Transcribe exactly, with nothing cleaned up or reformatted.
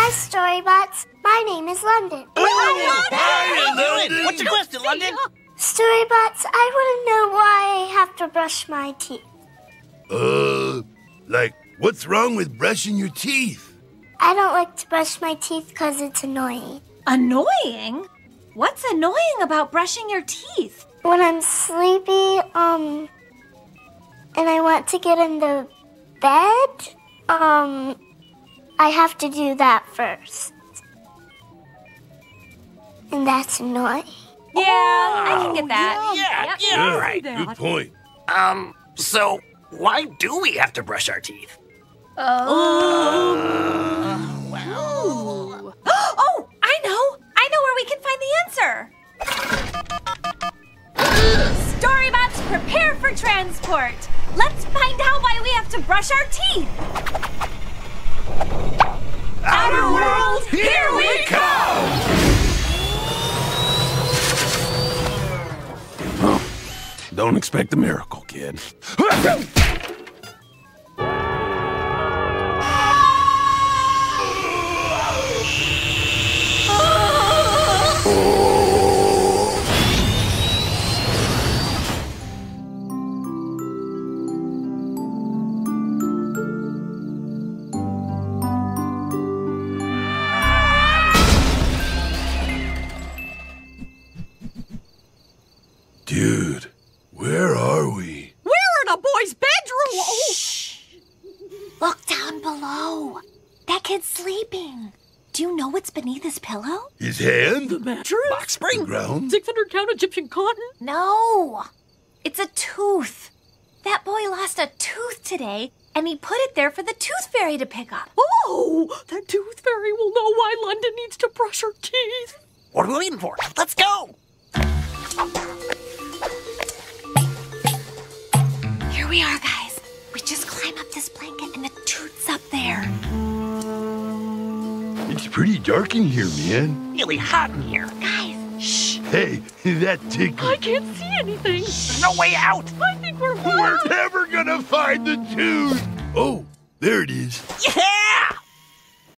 Hi, StoryBots. My name is London. Oh, Hi, London. What's your question, London? StoryBots, I want to know why I have to brush my teeth. Uh, like, what's wrong with brushing your teeth? I don't like to brush my teeth because it's annoying. Annoying? What's annoying about brushing your teeth? When I'm sleepy, um, and I want to get into bed, um, I have to do that first. And that's annoying. Yeah, I can get that. Yeah, Yep. yeah, all Yeah, right. good point. Um, so why do we have to brush our teeth? Oh. Uh, well... Oh, I know. I know where we can find the answer. StoryBots, prepare for transport. Let's find out why we have to brush our teeth. Outer world, here we come! Oh, don't expect a miracle, kid. Dude, where are we? We're in a boy's bedroom! Oh. Look down below. That kid's sleeping. Do you know what's beneath his pillow? His hand? The mattress? Box spring? The ground? six hundred count Egyptian cotton? No. It's a tooth. That boy lost a tooth today, and he put it there for the tooth fairy to pick up. Oh, that tooth fairy will know why London needs to brush her teeth. What are we waiting for? Let's go! Here we are, guys. We just climb up this blanket, and the tooth's up there. It's pretty dark in here, man. Really hot in here. Guys, shh. Hey, that tickle. I can't see anything. There's no way out. I think we're We're never gonna find the tooth. Oh, there it is. Yeah!